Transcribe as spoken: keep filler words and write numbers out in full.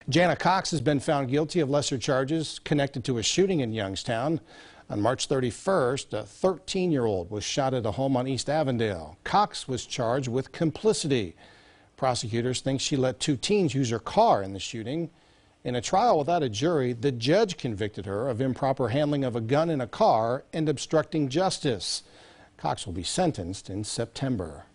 Jana Cox has been found guilty of lesser charges connected to a shooting in Youngstown. On March thirty-first, a thirteen-year-old was shot at a home on East Avondale. Cox was charged with complicity. Prosecutors think she let two teens use her car in the shooting. In a trial without a jury, the judge convicted her of improper handling of a gun in a car and obstructing justice. Cox will be sentenced in September.